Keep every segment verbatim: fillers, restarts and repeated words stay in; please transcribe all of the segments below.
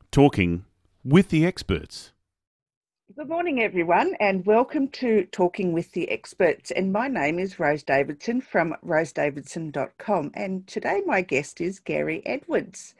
talking with the experts. Good morning, everyone, and welcome to Talking with the Experts. And my name is Rose Davidson from rose davidson dot com. And today my guest is Gary Edwards.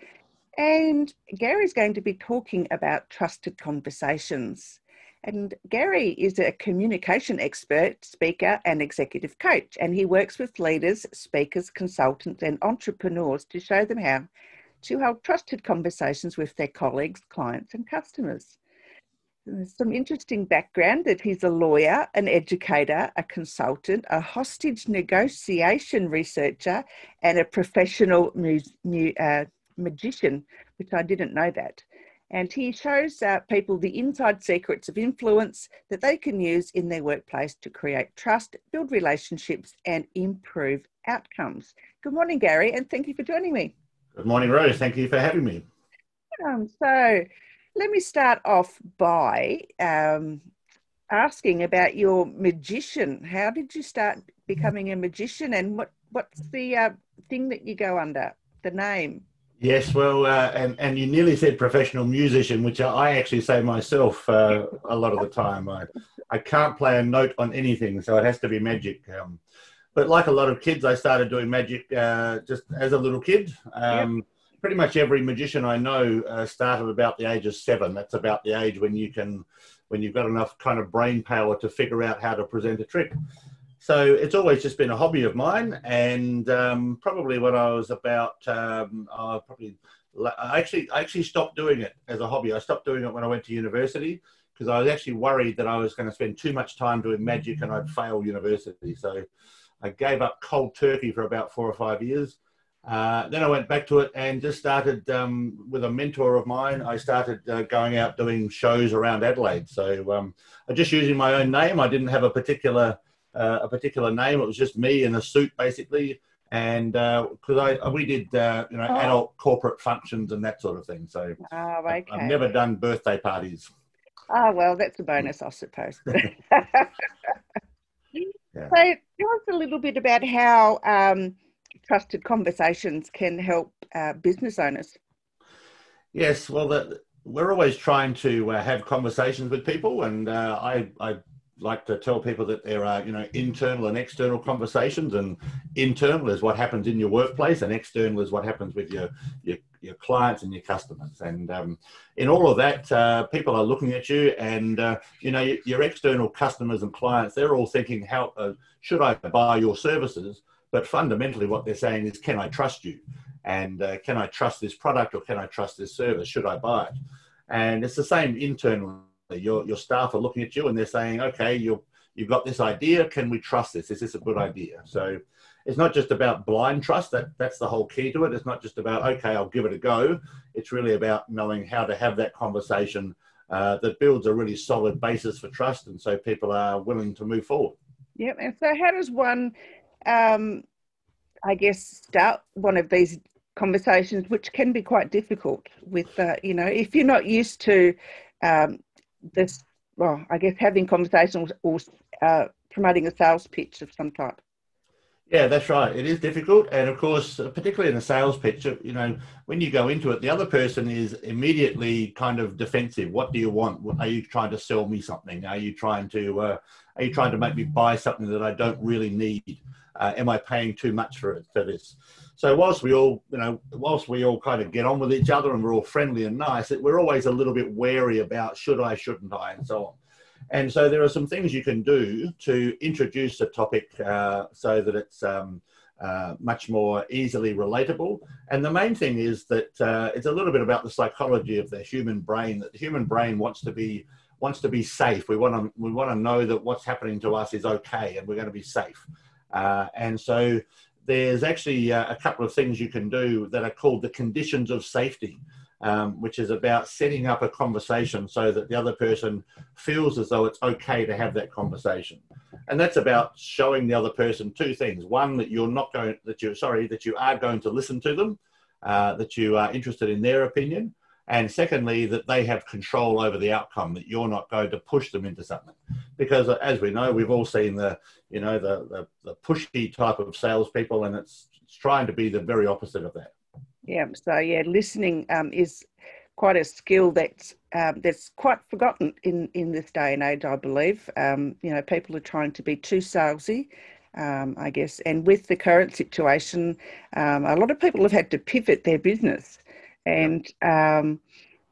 And Gary's going to be talking about trusted conversations. And Gary is a communication expert, speaker, and executive coach. And he works with leaders, speakers, consultants, and entrepreneurs to show them how to hold trusted conversations with their colleagues, clients, and customers. There's some interesting background that he's a lawyer, an educator, a consultant, a hostage negotiation researcher, and a professional mu- mu- uh, magician, which I didn't know that. And he shows uh, people the inside secrets of influence that they can use in their workplace to create trust, build relationships, and improve outcomes. Good morning, Gary, and thank you for joining me. Good morning, Rose. Thank you for having me. Um, so let me start off by um, asking about your magician. How did you start becoming a magician, and what, what's the uh, thing that you go under, the name? Yes, well, uh, and, and you nearly said professional musician, which I actually say myself uh, a lot of the time. I, I can't play a note on anything, so it has to be magic. Um, but like a lot of kids, I started doing magic uh, just as a little kid. Um, yep. Pretty much every magician I know uh, started about the age of seven. That's about the age when you can, when you've got enough kind of brain power to figure out how to present a trick. So it's always just been a hobby of mine. And um, probably when I was about, um, I probably, I actually, I actually stopped doing it as a hobby. I stopped doing it when I went to university because I was actually worried that I was going to spend too much time doing magic and I'd fail university. So I gave up cold turkey for about four or five years. Uh, then I went back to it and just started um, with a mentor of mine. I started uh, going out doing shows around Adelaide. So um, I just using my own name. I didn't have a particular uh, a particular name. It was just me in a suit, basically. And because uh, I we did uh, you know oh. adult corporate functions and that sort of thing. So oh, okay. I've never done birthday parties. Oh well, that's a bonus, I suppose. Yeah. So tell us a little bit about how um, trusted conversations can help uh, business owners. Yes, well, the, we're always trying to uh, have conversations with people, and uh, I, I like to tell people that there are, you know, internal and external conversations, and internal is what happens in your workplace, and external is what happens with your your, your clients and your customers. And um, in all of that, uh, people are looking at you, and uh, you know, your, your external customers and clients, they're all thinking, how uh, should I buy your services? But fundamentally what they're saying is, can I trust you? And uh, can I trust this product, or can I trust this service? Should I buy it? And it's the same internally. Your, your staff are looking at you and they're saying, okay, you're, you've got this idea. Can we trust this? Is this a good idea? So it's not just about blind trust. That, that's the whole key to it. It's not just about, okay, I'll give it a go. It's really about knowing how to have that conversation uh, that builds a really solid basis for trust. And so people are willing to move forward. Yep. And so how does one... Um, I guess, start one of these conversations, which can be quite difficult with, uh, you know, if you're not used to um, this, well, I guess having conversations or uh, promoting a sales pitch of some type. Yeah, that's right. It is difficult. And of course, particularly in a sales pitch, you know, when you go into it, the other person is immediately kind of defensive. What do you want? Are you trying to sell me something? Are you trying to, uh, are you trying to make me buy something that I don't really need? Uh, am I paying too much for it, for this? So whilst we all, you know, whilst we all kind of get on with each other and we're all friendly and nice, we're always a little bit wary about should I, shouldn't I, and so on. And so there are some things you can do to introduce a topic uh, so that it's um, uh, much more easily relatable. And the main thing is that uh, it's a little bit about the psychology of the human brain, that the human brain wants to be wants to be safe. We want to we want to know that what's happening to us is okay and we're going to be safe. Uh, and so there's actually uh, a couple of things you can do that are called the conditions of safety. Um, which is about setting up a conversation so that the other person feels as though it's okay to have that conversation. And that's about showing the other person two things. One, that you're not going, that you're sorry, that you are going to listen to them, uh, that you are interested in their opinion. And secondly, that they have control over the outcome, that you're not going to push them into something. Because as we know, we've all seen the, you know, the, the, the pushy type of salespeople, and it's, it's trying to be the very opposite of that. Yeah, so yeah, listening um, is quite a skill that's um, that's quite forgotten in in this day and age, I believe. Um, you know, people are trying to be too salesy, um, I guess, and with the current situation, um, a lot of people have had to pivot their business, and um,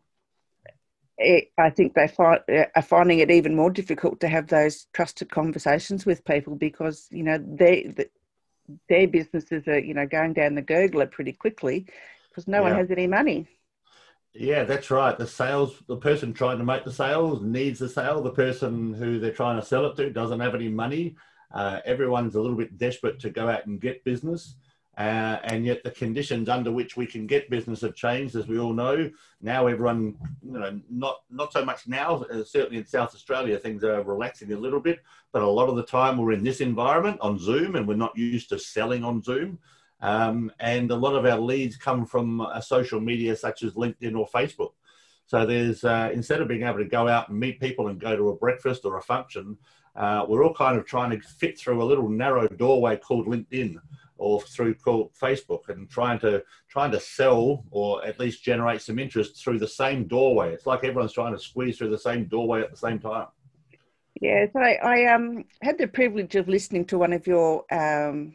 it, I think they find, are finding it even more difficult to have those trusted conversations with people because you know they. The, their businesses are, you know, going down the gurgler pretty quickly because no Yeah. one has any money. Yeah, that's right. The sales, the person trying to make the sales needs the sale. The person who they're trying to sell it to doesn't have any money. Uh, everyone's a little bit desperate to go out and get business. Uh, and yet the conditions under which we can get business have changed, as we all know. Now everyone, you know, not, not so much now, uh, certainly in South Australia, things are relaxing a little bit, but a lot of the time we're in this environment on Zoom and we're not used to selling on Zoom. Um, and a lot of our leads come from uh, social media such as LinkedIn or Facebook. So there's, uh, instead of being able to go out and meet people and go to a breakfast or a function, uh, we're all kind of trying to fit through a little narrow doorway called LinkedIn or through called Facebook and trying to trying to sell or at least generate some interest through the same doorway. It's like everyone's trying to squeeze through the same doorway at the same time. Yeah, so I, I um, had the privilege of listening to one of your um,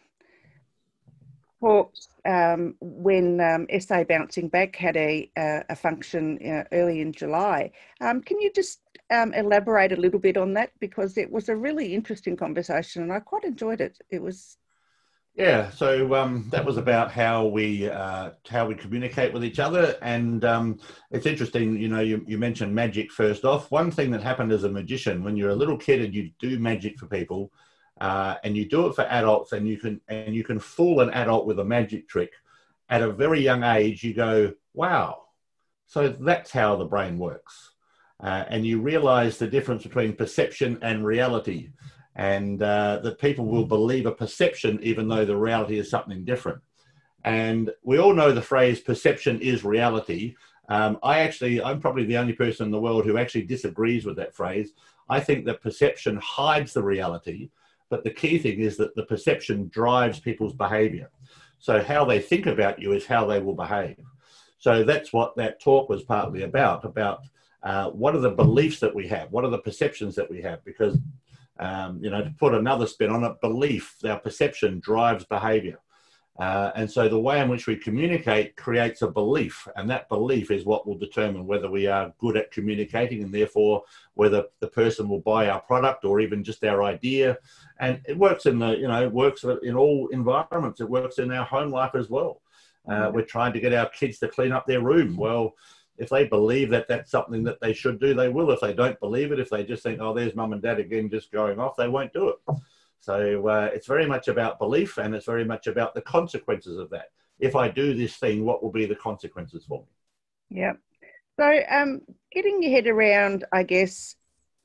talks um, when um, S A Bouncing Back had a, a, a function uh, early in July. Um, can you just um, elaborate a little bit on that? Because it was a really interesting conversation and I quite enjoyed it. It was... Yeah, so um, that was about how we uh, how we communicate with each other, and um, it's interesting. You know, you, you mentioned magic first off. One thing that happened as a magician when you're a little kid and you do magic for people, uh, and you do it for adults, and you can and you can fool an adult with a magic trick. At a very young age, you go, "Wow!" So that's how the brain works, uh, and you realise the difference between perception and reality. And uh, that people will believe a perception even though the reality is something different. And we all know the phrase perception is reality. Um, I actually, I'm probably the only person in the world who actually disagrees with that phrase. I think that perception hides the reality, but the key thing is that the perception drives people's behavior. So how they think about you is how they will behave. So that's what that talk was partly about, about uh, what are the beliefs that we have? What are the perceptions that we have? Because Um, you know, to put another spin on it, belief, our perception drives behavior. Uh, and so the way in which we communicate creates a belief, and that belief is what will determine whether we are good at communicating and therefore whether the person will buy our product or even just our idea. And it works in the, you know, it works in all environments. It works in our home life as well. Uh, we're trying to get our kids to clean up their room. Well, if they believe that that's something that they should do, they will. If they don't believe it, if they just think, oh, there's mum and dad again just going off, they won't do it. So uh, it's very much about belief, and it's very much about the consequences of that. If I do this thing, what will be the consequences for me? Yeah. So um, getting your head around, I guess,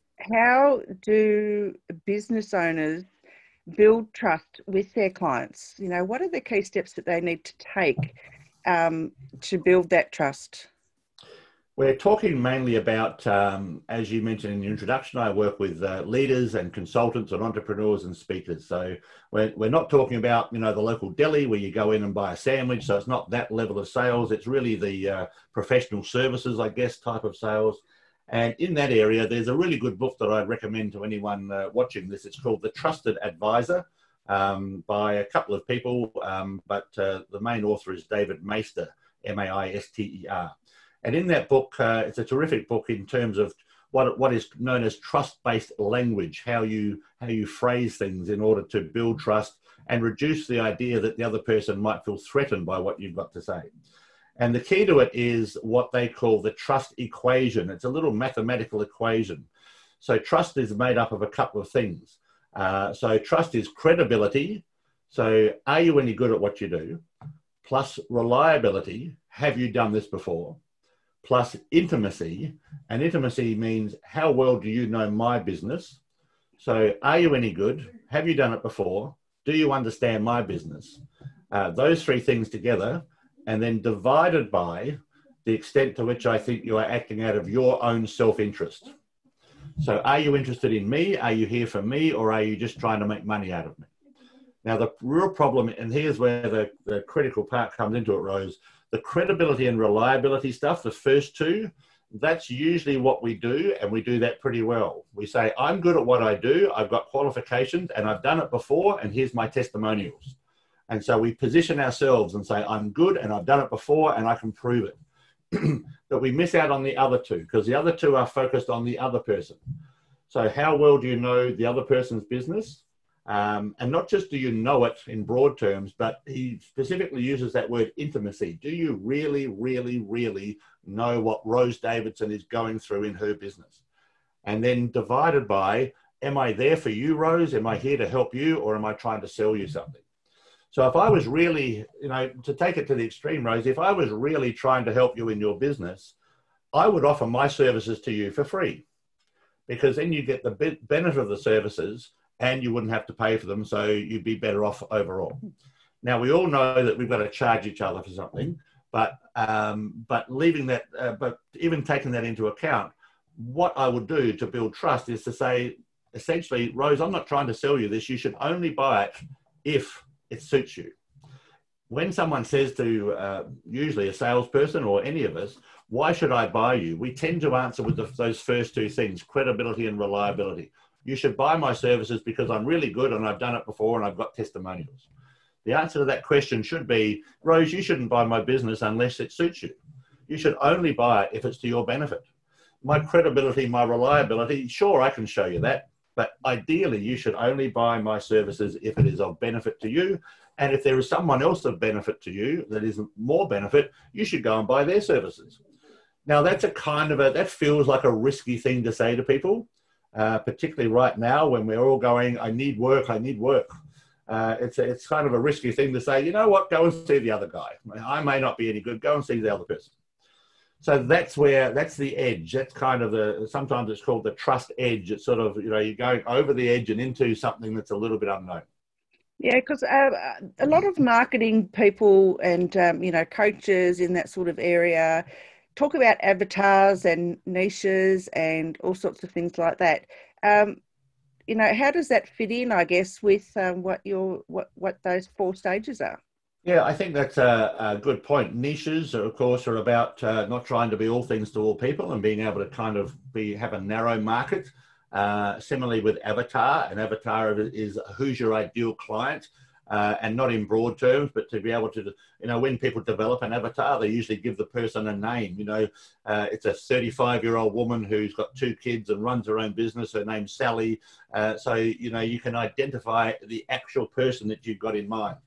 how do business owners build trust with their clients? You know, what are the key steps that they need to take um, to build that trust? We're talking mainly about, um, as you mentioned in the introduction, I work with uh, leaders and consultants and entrepreneurs and speakers. So we're, we're not talking about, you know, the local deli where you go in and buy a sandwich. So it's not that level of sales. It's really the uh, professional services, I guess, type of sales. And in that area, there's a really good book that I'd recommend to anyone uh, watching this. It's called The Trusted Advisor um, by a couple of people, um, but uh, the main author is David Maister, M A I S T E R. And in that book, uh, it's a terrific book in terms of what what is known as trust-based language, how you how you phrase things in order to build trust and reduce the idea that the other person might feel threatened by what you've got to say. And the key to it is what they call the trust equation. It's a little mathematical equation. So trust is made up of a couple of things. Uh, so trust is credibility. So are you any good at what you do? Plus reliability. Have you done this before? Plus intimacy, and intimacy means how well do you know my business? So are you any good? Have you done it before? Do you understand my business? Uh, those three things together, and then divided by the extent to which I think you are acting out of your own self-interest. So are you interested in me? Are you here for me? Or are you just trying to make money out of me? Now, the real problem, and here's where the, the critical part comes into it, Rose, the credibility and reliability stuff, the first two, that's usually what we do, and we do that pretty well. We say, I'm good at what I do, I've got qualifications, and I've done it before, and here's my testimonials. And so we position ourselves and say, I'm good, and I've done it before, and I can prove it. But we miss out on the other two, because the other two are focused on the other person. So how well do you know the other person's business? Um, and not just do you know it in broad terms, but he specifically uses that word intimacy. Do you really, really, really know what Rose Davidson is going through in her business? And then divided by, am I there for you, Rose? Am I here to help you, or am I trying to sell you something? So if I was really, you know, to take it to the extreme, Rose, if I was really trying to help you in your business, I would offer my services to you for free, because then you get the benefit of the services and you wouldn't have to pay for them, so you'd be better off overall. Now, we all know that we've got to charge each other for something, but um, but leaving that, uh, but even taking that into account, what I would do to build trust is to say, essentially, Rose, I'm not trying to sell you this. You should only buy it if it suits you. When someone says to uh, usually a salesperson or any of us, why should I buy you? We tend to answer with the, those first two things, credibility and reliability. You should buy my services because I'm really good and I've done it before and I've got testimonials. The answer to that question should be, Rose, you shouldn't buy my business unless it suits you. You should only buy it if it's to your benefit. My credibility, my reliability, sure, I can show you that, but ideally you should only buy my services if it is of benefit to you. And if there is someone else of benefit to you that is more benefit, you should go and buy their services. Now, that's a kind of a, that feels like a risky thing to say to people. Uh, particularly right now when we're all going, I need work, I need work. Uh, it's, a, it's kind of a risky thing to say, you know what, go and see the other guy. I may not be any good, go and see the other person. So that's where, that's the edge. That's kind of the, sometimes it's called the trust edge. It's sort of, you know, you're going over the edge and into something that's a little bit unknown. Yeah, because uh, a lot of marketing people and, um, you know, coaches in that sort of area talk about avatars and niches and all sorts of things like that. Um, you know, how does that fit in, I guess, with um, what your what what those four stages are? Yeah, I think that's a, a good point. Niches, of course, are about uh, not trying to be all things to all people and being able to kind of be have a narrow market. Uh, similarly with avatar, an avatar is who's your ideal client. Uh, and not in broad terms, but to be able to, you know, when people develop an avatar, they usually give the person a name. You know, uh, it's a thirty-five-year-old woman who's got two kids and runs her own business. Her name's Sally. Uh, so, you know, you can identify the actual person that you've got in mind.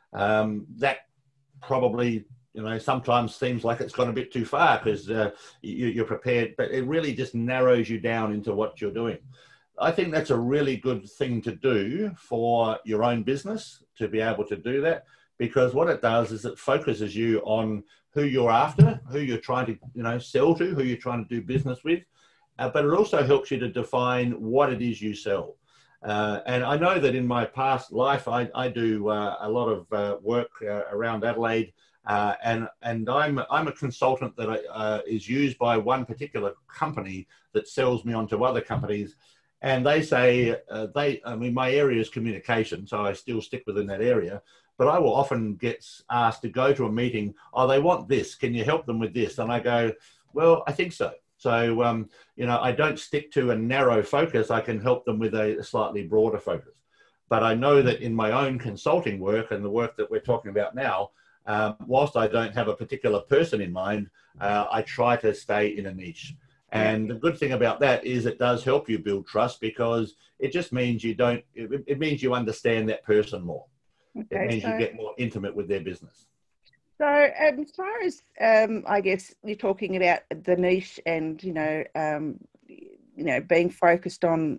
Um, that probably, you know, sometimes seems like it's gone a bit too far because uh, you, you're prepared, but it really just narrows you down into what you're doing. I think that's a really good thing to do for your own business, to be able to do that, because what it does is it focuses you on who you're after, who you're trying to, you know, sell to, who you're trying to do business with, uh, but it also helps you to define what it is you sell. Uh, and I know that in my past life, I, I do uh, a lot of uh, work uh, around Adelaide, uh, and and I'm I'm a consultant that uh, is used by one particular company that sells me onto other companies. And they say, uh, they, I mean, my area is communication, so I still stick within that area. But I will often get asked to go to a meeting, oh, they want this, can you help them with this? And I go, well, I think so. So, um, you know, I don't stick to a narrow focus. I can help them with a slightly broader focus. But I know that in my own consulting work and the work that we're talking about now, um, whilst I don't have a particular person in mind, uh, I try to stay in a niche. And the good thing about that is it does help you build trust, because it just means you don't, it, it means you understand that person more. Okay, it means so, you get more intimate with their business. So um, as far as, um, I guess you're talking about the niche and, you know, um, you know, being focused on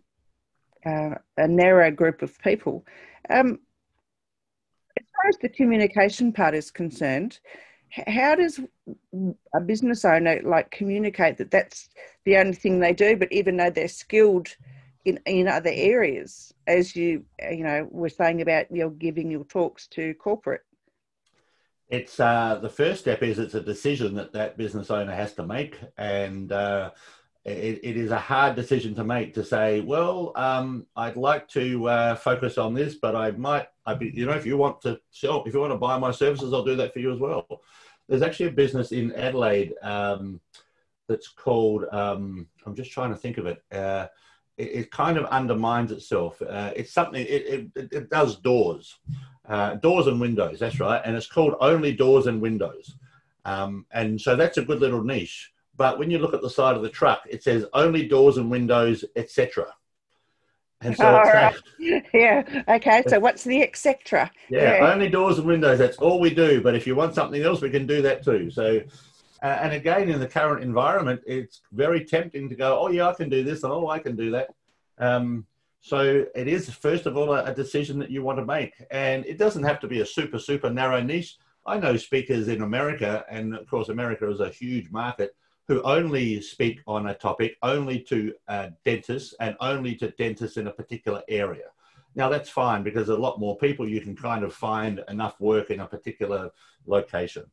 uh, a narrow group of people. Um, as far as the communication part is concerned, how does a business owner like communicate that that's the only thing they do, but even though they're skilled in, in other areas, as you, you know, were saying about you're giving your talks to corporate? It's uh, the first step is it's a decision that that business owner has to make. And uh, it, it is a hard decision to make to say, well, um, I'd like to uh, focus on this, but I might, I'd be, you know, if you want to sell, if you want to buy my services, I'll do that for you as well. There's actually a business in Adelaide um, that's called, um, I'm just trying to think of it. Uh, it, it kind of undermines itself. Uh, it's something, it, it, it does doors, uh, doors and windows, that's right. And it's called Only Doors and Windows. Um, and so that's a good little niche. But when you look at the side of the truck, it says only doors and windows, et cetera. And so All it's right. that. Yeah. Okay. So what's the et cetera? Yeah, yeah, only doors and windows. That's all we do. But if you want something else, we can do that too. So, uh, and again, in the current environment, it's very tempting to go, oh yeah, I can do this, and oh, I can do that. Um, so it is, first of all, a, a decision that you want to make. And it doesn't have to be a super, super narrow niche. I know speakers in America, and of course, America is a huge market, who only speak on a topic, only to uh, dentists and only to dentists in a particular area. Now that's fine because a lot more people, you can kind of find enough work in a particular location.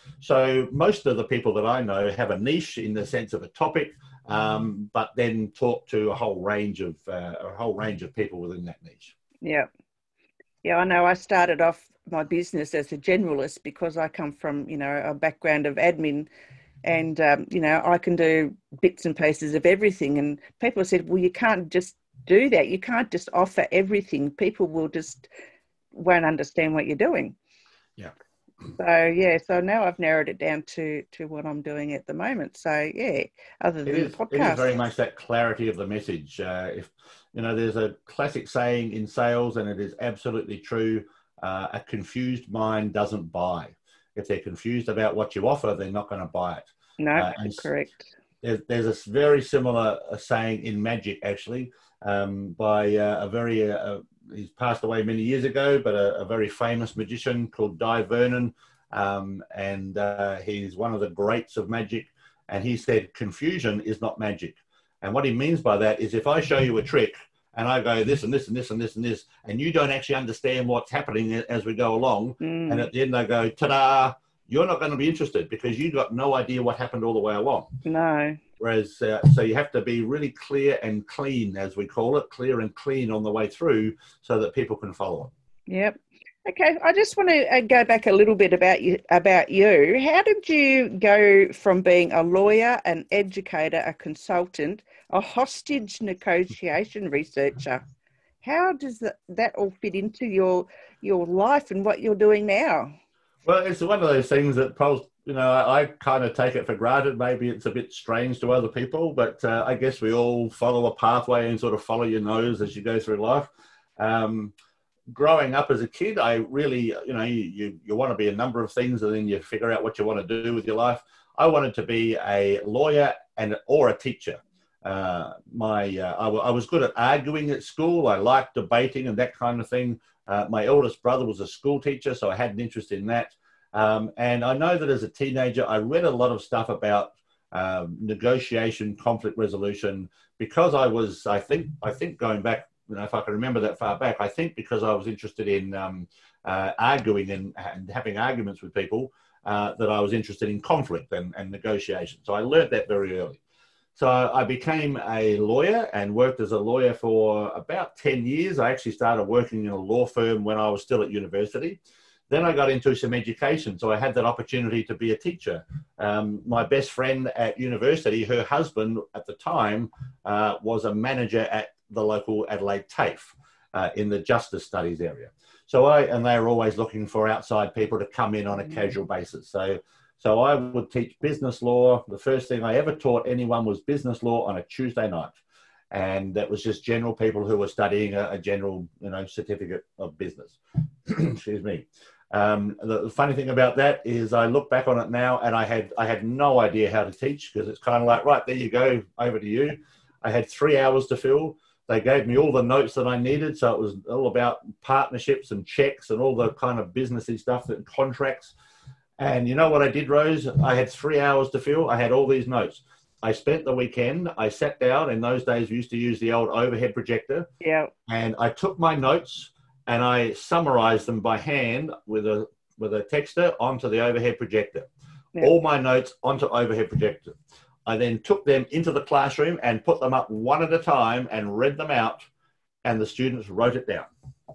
So most of the people that I know have a niche in the sense of a topic, um, but then talk to a whole range of uh, a whole range of people within that niche. Yeah. Yeah, I know I started off my business as a generalist because I come from, you know, a background of admin. And, um, you know, I can do bits and pieces of everything. And people said, well, you can't just do that. You can't just offer everything. People will just won't understand what you're doing. Yeah. So, yeah, so now I've narrowed it down to, to what I'm doing at the moment. So, yeah, other than it is, the podcast. It is very much that clarity of the message. Uh, if, you know, there's a classic saying in sales, and it is absolutely true, uh, a confused mind doesn't buy. If they're confused about what you offer, they're not going to buy it. No, uh, correct. There's, there's a very similar uh, saying in magic, actually, um, by uh, a very, uh, he's passed away many years ago, but a, a very famous magician called Di Vernon. Um, and uh, he's one of the greats of magic. And he said, confusion is not magic. And what he means by that is if I show you a trick, and I go this and this and this and this and this, and you don't actually understand what's happening as we go along, mm. and at the end I go, ta-da, you're not going to be interested because you got no idea what happened all the way along. No. Whereas, uh, so you have to be really clear and clean, as we call it, clear and clean on the way through so that people can follow it. Yep. Okay, I just want to go back a little bit about you. About you. How did you go from being a lawyer, an educator, a consultant, a hostage negotiation researcher? How does that, that all fit into your your life and what you're doing now? Well, it's one of those things that, you know, I, I kind of take it for granted. Maybe it's a bit strange to other people, but uh, I guess we all follow a pathway and sort of follow your nose as you go through life. Um, growing up as a kid, I really, you know, you, you, you want to be a number of things and then you figure out what you want to do with your life. I wanted to be a lawyer and or a teacher. Uh, my, uh, I, w I was good at arguing at school. I liked debating and that kind of thing. Uh, my eldest brother was a school teacher, so I had an interest in that. Um, and I know that as a teenager, I read a lot of stuff about um, negotiation, conflict resolution, because I was, I think, I think going back, you know, if I can remember that far back, I think because I was interested in um, uh, arguing and, and having arguments with people, uh, that I was interested in conflict and, and negotiation. So I learned that very early. So I became a lawyer and worked as a lawyer for about ten years. I actually started working in a law firm when I was still at university. Then I got into some education, so I had that opportunity to be a teacher. Um, my best friend at university, her husband at the time, uh, was a manager at the local Adelaide TAFE uh, in the Justice Studies area. So I, and they were always looking for outside people to come in on a casual basis. So, so I would teach business law. The first thing I ever taught anyone was business law on a Tuesday night. And that was just general people who were studying a, a general, you know, certificate of business. Excuse me. Um, the, the funny thing about that is I look back on it now and I had, I had no idea how to teach, because it's kind of like, right, there you go, over to you. I had three hours to fill. They gave me all the notes that I needed. So it was all about partnerships and checks and all the kind of businessy stuff, and contracts. And you know what I did, Rose? I had three hours to fill. I had all these notes. I spent the weekend, I sat down. In those days, we used to use the old overhead projector. Yeah. And I took my notes and I summarized them by hand with a, with a texter onto the overhead projector. Yeah. All my notes onto overhead projector. I then took them into the classroom and put them up one at a time and read them out, and the students wrote it down.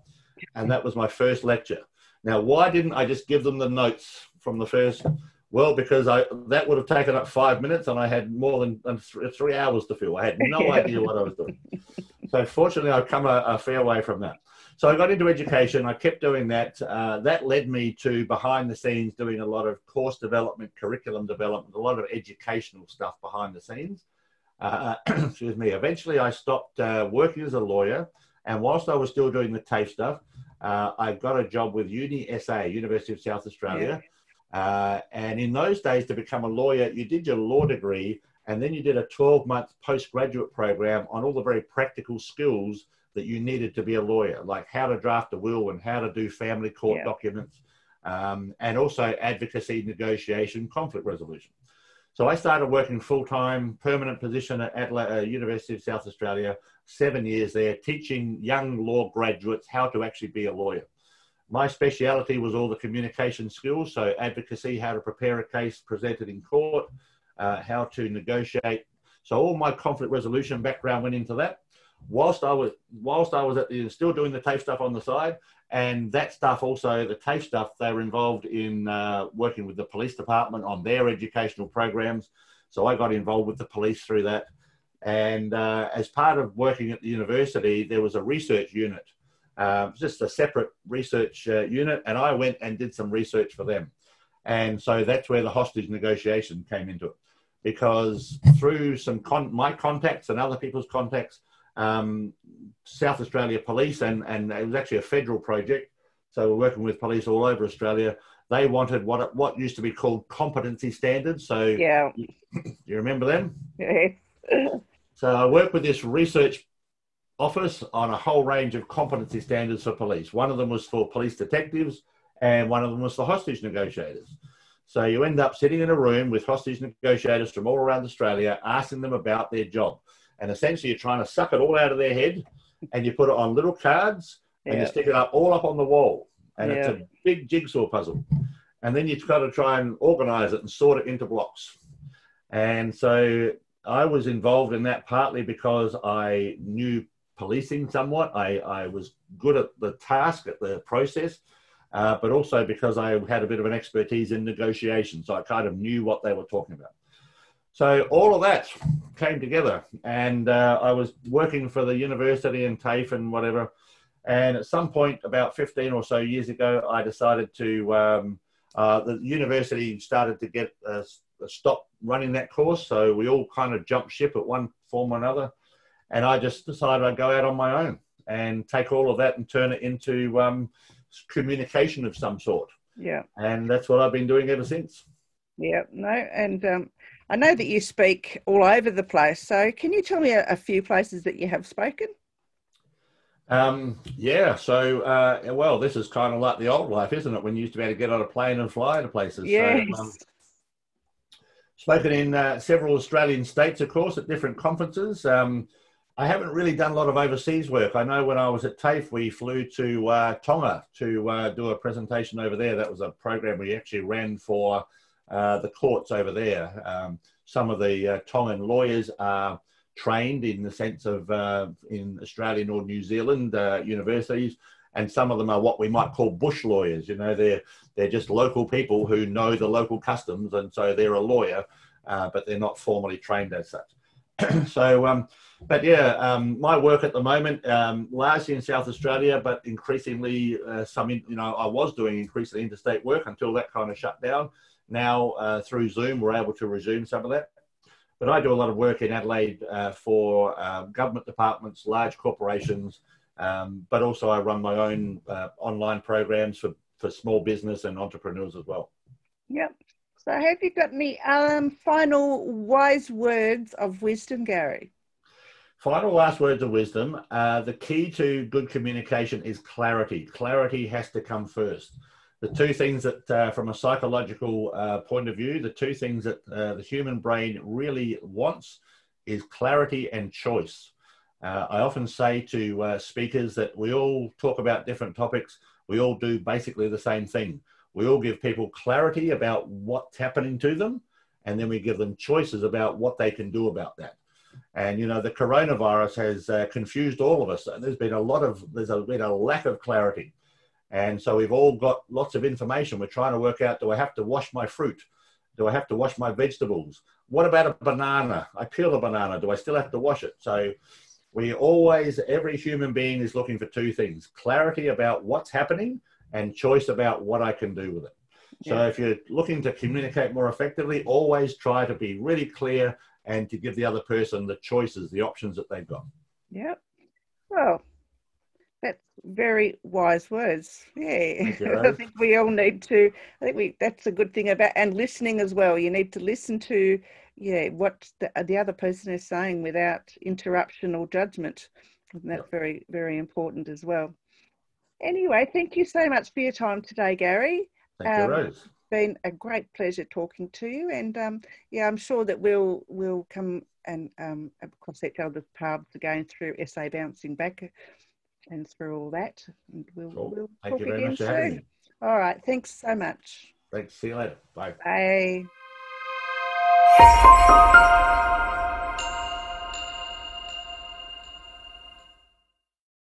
And that was my first lecture. Now, why didn't I just give them the notes from the first? Well, because I that would have taken up five minutes and I had more than, than th three hours to fill. I had no idea what I was doing. So fortunately, I've come a, a fair way from that. So I got into education. I kept doing that. Uh, that led me to behind the scenes doing a lot of course development, curriculum development, a lot of educational stuff behind the scenes. Uh, excuse me. Eventually, I stopped uh, working as a lawyer. And whilst I was still doing the TAFE stuff, uh, I got a job with Uni S A, University of South Australia. Yeah. Uh, and in those days, to become a lawyer, you did your law degree, and then you did a twelve month postgraduate program on all the very practical skills that you needed to be a lawyer, like how to draft a will and how to do family court yeah. documents, um, and also advocacy, negotiation, conflict resolution. So I started working full-time, permanent position at Adelaide, uh, University of South Australia, seven years there, teaching young law graduates how to actually be a lawyer. My speciality was all the communication skills, so advocacy, how to prepare a case presented in court, uh, how to negotiate. So all my conflict resolution background went into that. Whilst I was, whilst I was at the, still doing the TAFE stuff on the side, and that stuff also, the TAFE stuff, they were involved in uh, working with the police department on their educational programs. So I got involved with the police through that. And uh, as part of working at the university, there was a research unit, uh, just a separate research uh, unit. And I went and did some research for them. And so that's where the hostage negotiation came into it. Because through some con my contacts and other people's contacts, um, South Australia Police, and, and it was actually a federal project, so we're working with police all over Australia. They wanted what what used to be called competency standards. So yeah, you, you remember them? Yes. So I worked with this research office on a whole range of competency standards for police. One of them was for police detectives, and one of them was for hostage negotiators. So you end up sitting in a room with hostage negotiators from all around Australia, asking them about their job. And essentially you're trying to suck it all out of their head, and you put it on little cards, and yeah. you stick it up all up on the wall. And yeah. it's a big jigsaw puzzle. And then you've got to try and organize it and sort it into blocks. And so I was involved in that partly because I knew policing somewhat. I, I was good at the task, at the process, uh, but also because I had a bit of an expertise in negotiation. So I kind of knew what they were talking about. So all of that came together, and uh, I was working for the university and TAFE and whatever. And at some point, about fifteen or so years ago, I decided to, um, uh, the university started to get uh, stop running that course. So we all kind of jumped ship at one form or another. And I just decided I'd go out on my own and take all of that and turn it into um, communication of some sort. Yeah. And that's what I've been doing ever since. Yeah, no, and um, I know that you speak all over the place. So can you tell me a, a few places that you have spoken? Um, yeah, so, uh, well, this is kind of like the old life, isn't it? When you used to be able to get on a plane and fly to places. Yes. So, um, spoken in uh, several Australian states, of course, at different conferences. Um, I haven't really done a lot of overseas work. I know when I was at TAFE, we flew to uh, Tonga to uh, do a presentation over there. That was a program we actually ran for uh, the courts over there. Um, some of the uh, Tongan lawyers are trained in the sense of uh, in Australian or New Zealand uh, universities, and some of them are what we might call bush lawyers. You know, they're they're just local people who know the local customs, and so they're a lawyer, uh, but they're not formally trained as such. So, um, but yeah, um, my work at the moment, um, largely in South Australia, but increasingly uh, some, in, you know, I was doing increasingly interstate work until that kind of shut down. Now uh, through Zoom, we're able to resume some of that. But I do a lot of work in Adelaide uh, for uh, government departments, large corporations, um, but also I run my own uh, online programs for, for small business and entrepreneurs as well. Yep. So have you got any um, final wise words of wisdom, Gary? Final last words of wisdom. Uh, the key to good communication is clarity. Clarity has to come first. The two things that, uh, from a psychological uh, point of view, the two things that uh, the human brain really wants is clarity and choice. Uh, I often say to uh, speakers that we all talk about different topics. We all do basically the same thing. We all give people clarity about what's happening to them, and then we give them choices about what they can do about that. And, you know, the coronavirus has uh, confused all of us. And there's been a lot of, there's a, been a lack of clarity. And so we've all got lots of information. We're trying to work out, do I have to wash my fruit? Do I have to wash my vegetables? What about a banana? I peel a banana. Do I still have to wash it? So we always, every human being is looking for two things: clarity about what's happening and choice about what I can do with it. So yeah. If you're looking to communicate more effectively, always try to be really clear and to give the other person the choices, the options that they've got. Yep. Well, that's very wise words. Yeah. Thank you, I think we all need to, I think we, that's a good thing about, and listening as well. You need to listen to, yeah, what the, the other person is saying without interruption or judgment. And that's yep. very, very important as well. Anyway, thank you so much for your time today, Gary. Thank you, Rose. It's been a great pleasure talking to you, and um, yeah, I'm sure that we'll we'll come and um, across each other's paths again through S A Bouncing Back and through all that. And we'll, Cool. we'll Thank talk you very again much for having soon. me. All right, thanks so much. Thanks. See you later. Bye. Bye.